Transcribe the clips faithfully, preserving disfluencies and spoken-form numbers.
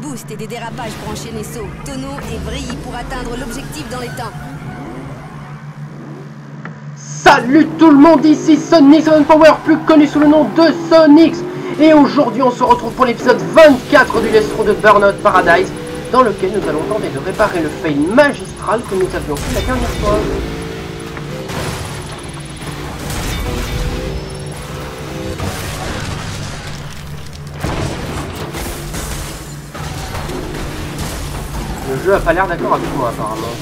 boost et des dérapages pour enchaîner saut, tonneau et vrille pour atteindre l'objectif dans les temps. Salut tout le monde, ici Sonix Power, plus connu sous le nom de Sonix. Et aujourd'hui on se retrouve pour l'épisode vingt-quatre du Let's Through de Burnout Paradise, dans lequel nous allons tenter de réparer le fail magistral que nous avions fait la dernière fois. Le jeu a pas l'air d'accord avec moi apparemment.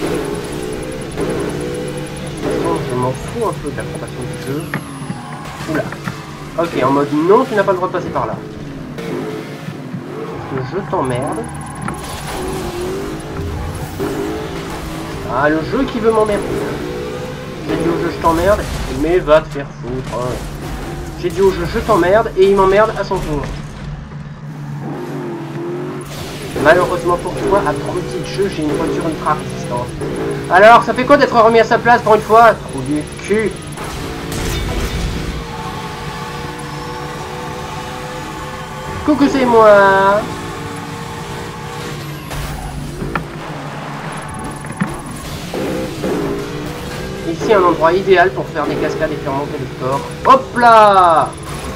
Je m'en fous un peu de la progression du jeu. Oula. Ok, en mode non, tu n'as pas le droit de passer par là. Le jeu t'emmerde. Ah, le jeu qui veut m'emmerder. J'ai dit au jeu je t'emmerde, mais va te faire foutre. J'ai dit au jeu je t'emmerde et il m'emmerde à son tour. Malheureusement pour toi, abruti de jeu, j'ai une voiture ultra résistante. Alors, ça fait quoi d'être remis à sa place pour une fois? Trou du cul. Coucou, c'est moi. Ici, un endroit idéal pour faire des cascades et faire monter le score. Hop là!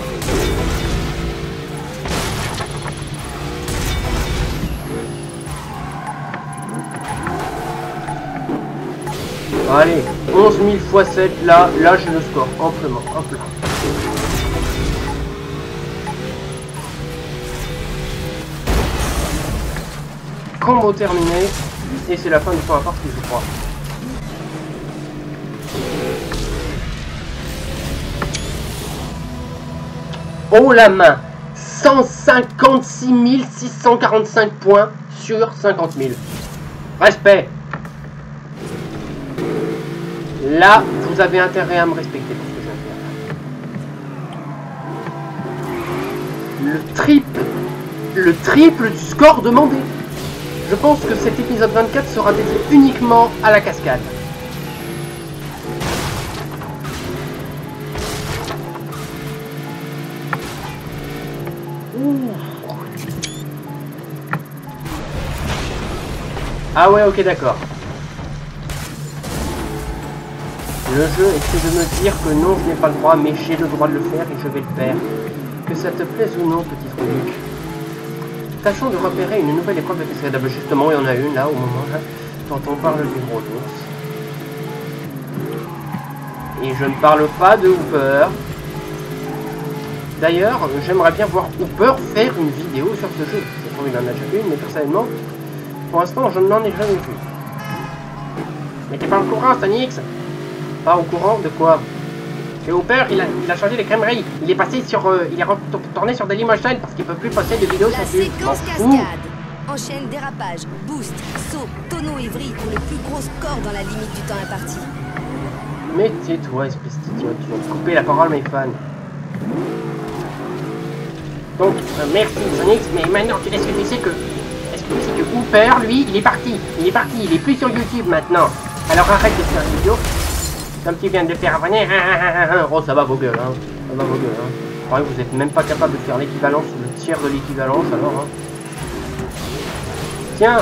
Allez, onze mille fois sept, là, là j'ai le score, amplement, hop là. Combo terminé, et c'est la fin du temps à partie, je crois. Oh la main, cent cinquante-six mille six cent quarante-cinq points sur cinquante mille. Respect. Là, vous avez intérêt à me respecter pour ce que je viens de faire. Le triple, le triple du score demandé. Je pense que cet épisode vingt-quatre sera dédié uniquement à la cascade. Ouh. Ah ouais, ok, d'accord. Le jeu essaie de me dire que non, je n'ai pas le droit, mais j'ai le droit de le faire et je vais le faire. Que ça te plaise ou non, petit truc. Tâchons de repérer une nouvelle épreuve de cascade. Justement, il y en a une là, au moment là, dont on parle du gros ours. Et je ne parle pas de Hooper. D'ailleurs, j'aimerais bien voir Hooper faire une vidéo sur ce jeu. Je trouve qu'il en a déjà une, mais personnellement, pour l'instant, je n'en ai jamais vu. Mais t'es pas au courant, Sonix? Pas au courant de quoi? Et Hooper, il a, il a changé les crèmeries. Il est passé sur, euh, il est retourné sur Dailymotion parce qu'il peut plus passer de vidéos sur YouTube. La séquence cascade. Enchaîne dérapage, boost, saut, tonneau et vrille pour le plus gros score dans la limite du temps imparti. Mais tais-toi, espèce d'idiot, tu vas me couper la parole, mes fans. Donc, euh, merci Sonix, mais maintenant, est-ce que tu sais que, est-ce que tu sais que Hooper, lui, il est parti, il est parti, il est plus sur YouTube maintenant. Alors arrête de faire une vidéo. Comme tu viens de faire venir, oh ça va vos gueules, hein. Ça va vos gueules, hein. Ouais, vous êtes même pas capable de faire l'équivalence ou le tiers de l'équivalence, alors, hein. Tiens.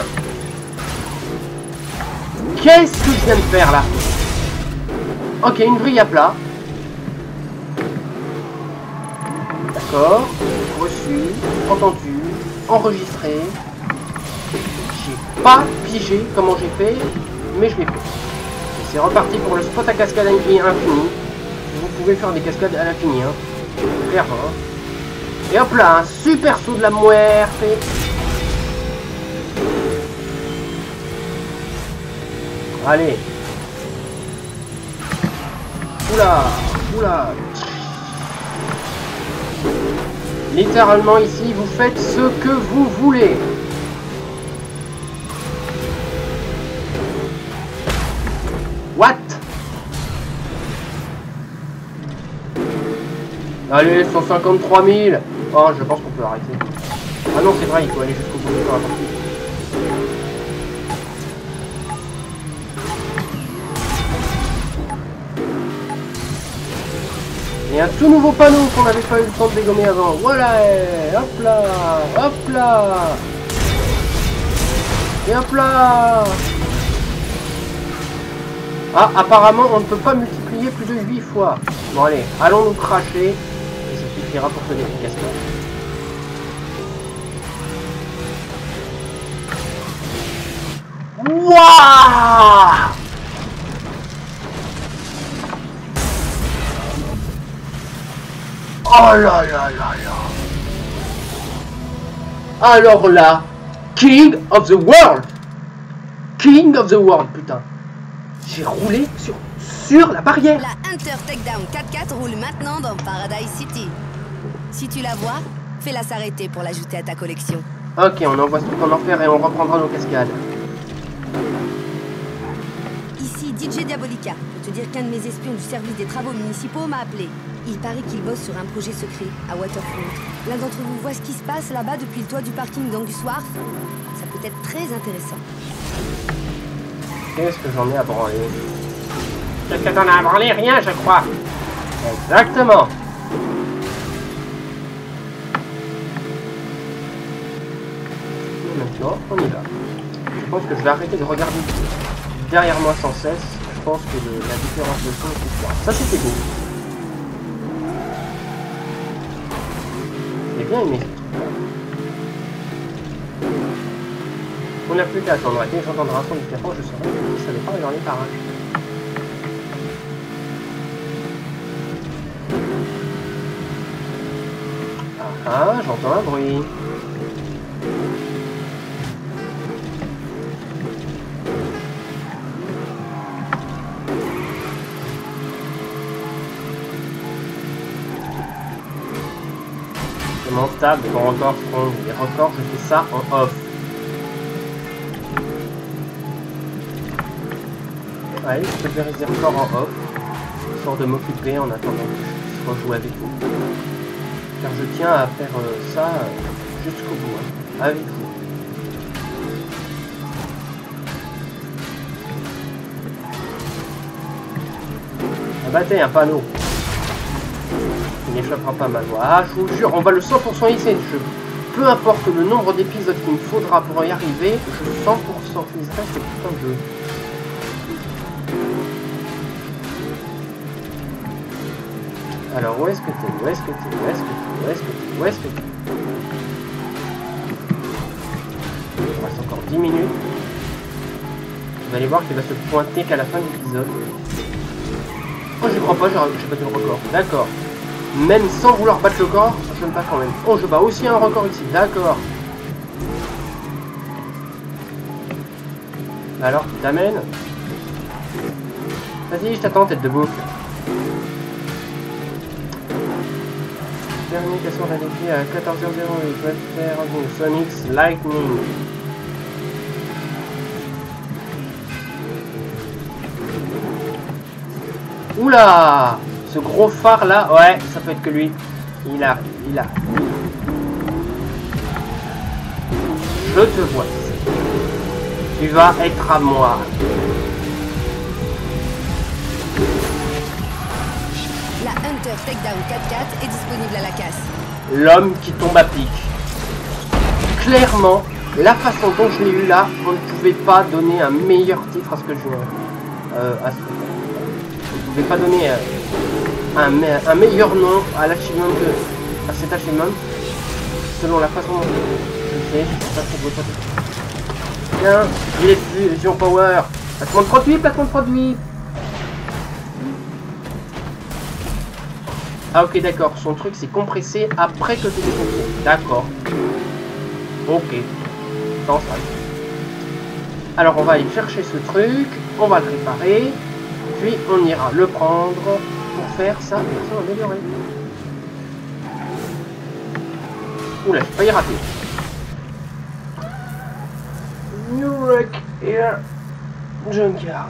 Qu'est-ce que je viens de faire, là? Ok, une vrille à plat. D'accord. Reçu, entendu, enregistré. J'ai pas pigé comment j'ai fait, mais je l'ai fait. C'est reparti pour le spot à cascade infini. Vous pouvez faire des cascades à l'infini, hein. Clairement. Hein. Et hop là, un super saut de la muerte. Allez. Oula, oula. Littéralement ici, vous faites ce que vous voulez. What? Allez, cent cinquante-trois mille. Oh, je pense qu'on peut arrêter. Ah non, c'est vrai, il faut aller jusqu'au bout de la partie. Et un tout nouveau panneau qu'on n'avait pas eu le temps de dégommer avant. Voilà, hop là, hop là. Et hop là. Ah, apparemment, on ne peut pas multiplier plus de huit fois. Bon, allez, allons nous cracher. Et ça suffira pour ce efficacement. Wouah! Oh là là là là! Alors là, King of the World! King of the World, putain! J'ai roulé sur, sur la barrière! La Hunter Takedown quatre quatre roule maintenant dans Paradise City. Si tu la vois, fais-la s'arrêter pour l'ajouter à ta collection. Ok, on envoie ce truc en enfer et on reprendra nos cascades. Ici D J Diabolica. Je peux te dire qu'un de mes espions du service des travaux municipaux m'a appelé. Il paraît qu'il bosse sur un projet secret à Waterfront. L'un d'entre vous voit ce qui se passe là-bas depuis le toit du parking d'Angus Wharf. Ça peut être très intéressant. Qu'est-ce que j'en ai à branler? Qu'est-ce que t'en as à branler? Rien, je crois. Exactement. Et maintenant, on y va. Je pense que je vais arrêter de regarder derrière moi sans cesse. Je pense que le, la différence de son est plus forte. Ça, c'était beau. J'ai bien aimé ce truc-là. On n'a plus qu'à attendre. Dès que j'entendrai un son différent, je saurai que ça dépend dans les parages. Ah ah, j'entends un bruit. C'est mon stable pour record strong. Les records, je fais ça en off. Ouais, je peux faire des records en off, histoire de m'occuper en attendant que je puisse rejouer avec vous. Car je tiens à faire euh, ça euh, jusqu'au bout, hein, avec vous. Abattez un panneau. Il n'échappera pas à ma voix. Ah, je vous jure, on va le cent pour cent ici. Je... Peu importe le nombre d'épisodes qu'il me faudra pour y arriver, je cent pour cent iserai ce putain de jeu. Alors, où est-ce que t'es? Où est-ce que t'es? Où est-ce que t'es? Où est-ce que t'es? Où est-ce que t'es? Il reste encore dix minutes. Vous allez voir qu'il va se pointer qu'à la fin de l'épisode. Oh, je crois pas, j'ai battu le record. D'accord. Même sans vouloir battre le record, je ne pas quand même. Oh, je bats aussi un record ici. D'accord. Alors, tu t'amènes? Vas-y, je t'attends, tête de boucle. Dernier casseur d'un défi à quatorze heures zéro huit, va faire un Sonic's Lightning. Oula! Ce gros phare là, ouais, ça peut être que lui. Il a, il a. Je te vois. Tu vas être à moi. La Hunter Takedown quatre quatre est disponible à la casse. L'homme qui tombe à pic. Clairement, la façon dont je l'ai eu là, on ne pouvait pas donner un meilleur titre à ce que je... Euh, à ce... On ne pouvait pas donner euh, un, me un meilleur nom à l'achievement de... à cet achievement, selon la façon dont je sais, je sais pas trop de votre... Tiens, il est fusion power. Placement de produit, placement de produit. Ah ok, d'accord, son truc c'est compressé après que tu décompté. D'accord. Ok. Sans ça. Alors on va aller chercher ce truc, on va le réparer, puis on ira le prendre pour faire sa version améliorée. Oula, j'ai failli rater. New wreck here. Junkyard.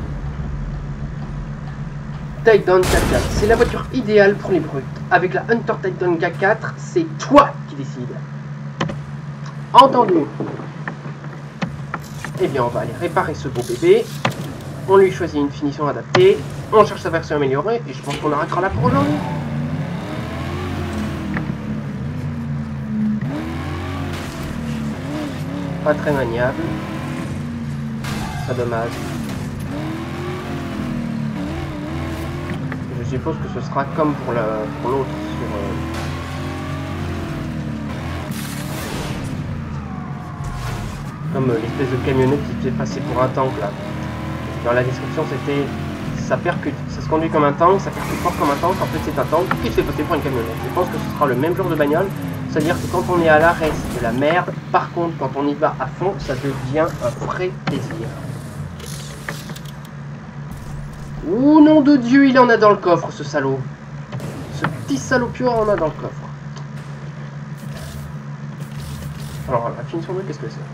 Takedown K quatre, c'est la voiture idéale pour les brutes. Avec la Hunter Takedown K quatre, c'est toi qui décides. Entendu. Eh bien, on va aller réparer ce beau bébé. On lui choisit une finition adaptée. On cherche sa version améliorée. Et je pense qu'on arrêtera là pour aujourd'hui. Pas très maniable. serait dommage. Je suppose que ce sera comme pour l'autre pour l'autre sur... Euh... Comme euh, l'espèce de camionnette qui fait passer pour un tank là. Dans la description c'était... Ça percute, ça se conduit comme un tank, ça percute fort comme un tank, en fait c'est un tank qui se fait passer pour une camionnette. Je pense que ce sera le même genre de bagnole, c'est-à-dire que quand on est à l'arrêt c'est de la merde, par contre quand on y va à fond, ça devient un vrai plaisir. Ouh nom de Dieu, il en a dans le coffre ce salaud. Ce petit salopio en a dans le coffre. Alors la finition deux, qu'est-ce que c'est?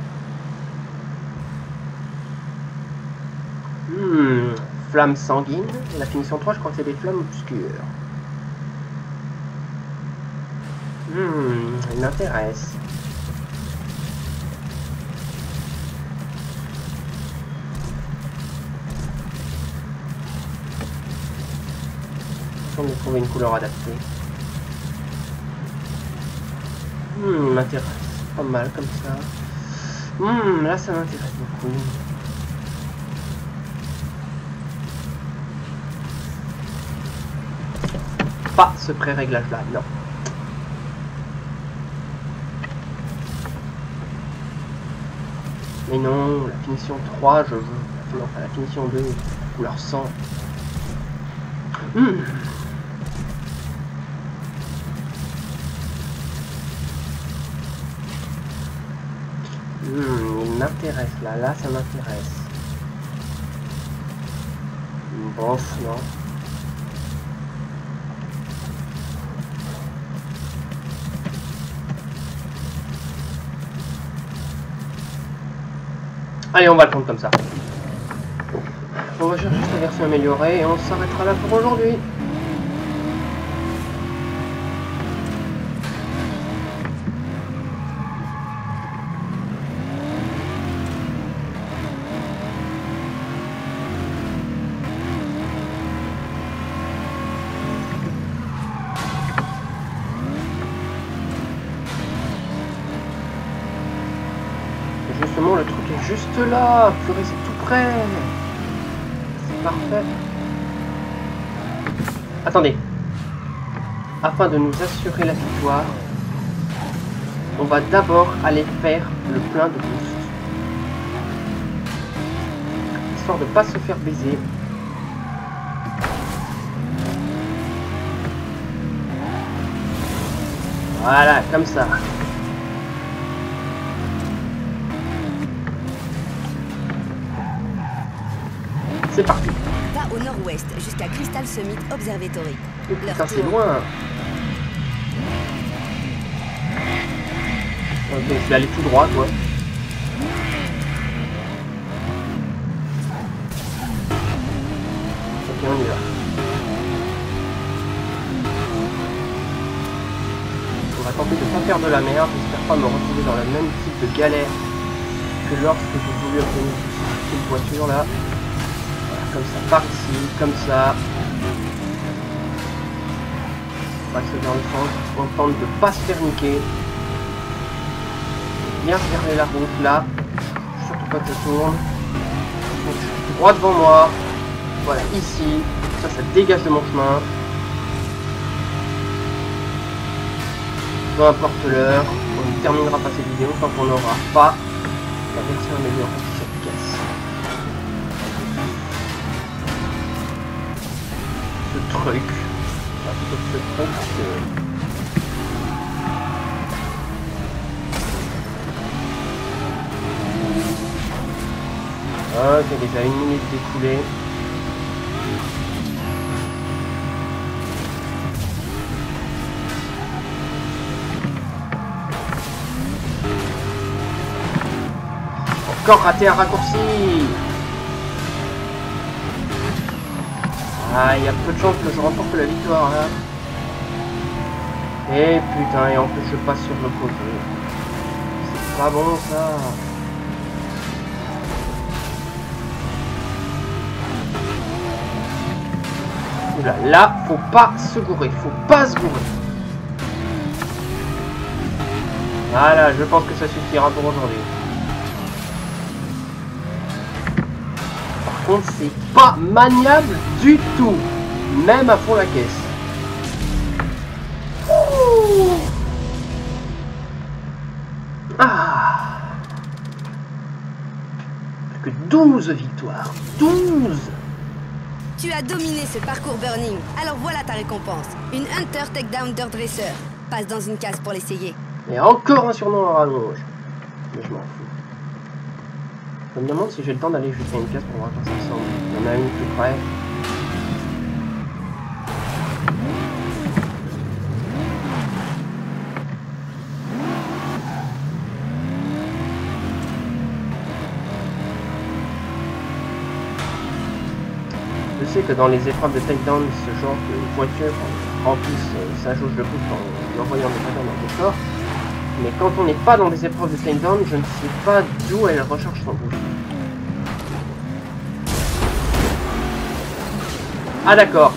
Hmm, flamme sanguine. La finition trois, je crois que c'est des flammes obscures. Hmm, il m'intéresse. On va trouver une couleur adaptée. Hmm, m'intéresse. Pas mal comme ça. Hmm, là ça m'intéresse beaucoup. Pas ce pré-réglage là, non. Mais non, la finition trois, je veux. Enfin, la finition deux, couleur sang. Hmm. Hmm, il m'intéresse là, là ça m'intéresse. Bof, non. Allez, on va le prendre comme ça. On va chercher la version améliorée et on s'arrêtera là pour aujourd'hui. Justement, le truc est juste là. Purée, c'est tout près. C'est parfait. Attendez. Afin de nous assurer la victoire, on va d'abord aller faire le plein de boost. Histoire de ne pas se faire baiser. Voilà, comme ça. C'est parti. Va au nord-ouest jusqu'à Crystal Summit Observatory. Oh, putain, c'est loin. Ok, je vais aller tout droit, quoi. Ok, on y va. On va tenter de ne pas faire de la merde. J'espère pas me retrouver dans le même type de galère que lorsque j'ai voulu obtenir cette voiture là. Comme ça, par ici, comme ça. On va se vers le centre. On tente de pas se faire niquer. Bien regarder la route là. Surtout pas que ça tourne. Donc, je suis droit devant moi. Voilà, ici. Ça, ça dégage de mon chemin. Peu importe l'heure. On ne terminera pas cette vidéo tant qu'on n'aura pas la version améliorée de cette pièce. Truc. Ah, plutôt que ce truc que... Ok, déjà une minute d'écoulée. Encore raté un raccourci. Ah, il y a peu de chances que je remporte la victoire là. Et putain, et en plus je passe sur le côté. C'est pas bon ça. Oula, là, faut pas se gourer, faut pas se gourer. Voilà, je pense que ça suffira pour aujourd'hui. contre, c'est pas maniable du tout. Même à fond la caisse. Ouh. Ah. Plus que douze victoires. douze. Tu as dominé ce parcours Burning, alors voilà ta récompense. Une Hunter Takedown Dirt Racer. Passe dans une case pour l'essayer. Et encore un surnom à rallonge. Mais je m'en fous. Je me demande si j'ai le temps d'aller jusqu'à une case pour voir quand ça ressemble. Il y en a une tout près. Je sais que dans les épreuves de takedown, ce genre de voiture remplissent sa jauge de boost en envoyant des takedowns dans des corps. Mais quand on n'est pas dans des épreuves de takedown, je ne sais pas d'où elle recharge son boost. Ah d'accord.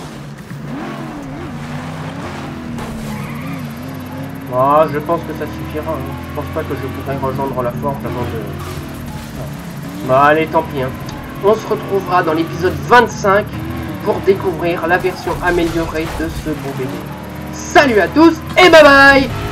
Ah, je pense que ça suffira. Hein. Je pense pas que je pourrais rejoindre la forge avant de... Bah allez, tant pis. Hein. On se retrouvera dans l'épisode vingt-cinq pour découvrir la version améliorée de ce bon bébé. Salut à tous et bye bye!